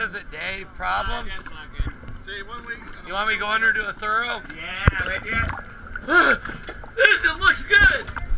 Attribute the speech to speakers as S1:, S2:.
S1: is it, Dave? Problem?
S2: That's not good.
S3: See, 1 week.
S1: You want me to go under and do a thorough?
S2: Yeah, right there.
S1: It looks good.